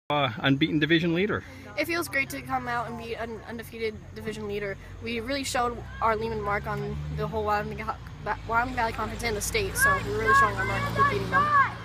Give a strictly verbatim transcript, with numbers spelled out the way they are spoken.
Uh, unbeaten division leader. It feels great to come out and be an undefeated division leader. We really showed our Lehman mark on the whole Wyoming Valley Conference and the state, so we're really showing our mark with beating them.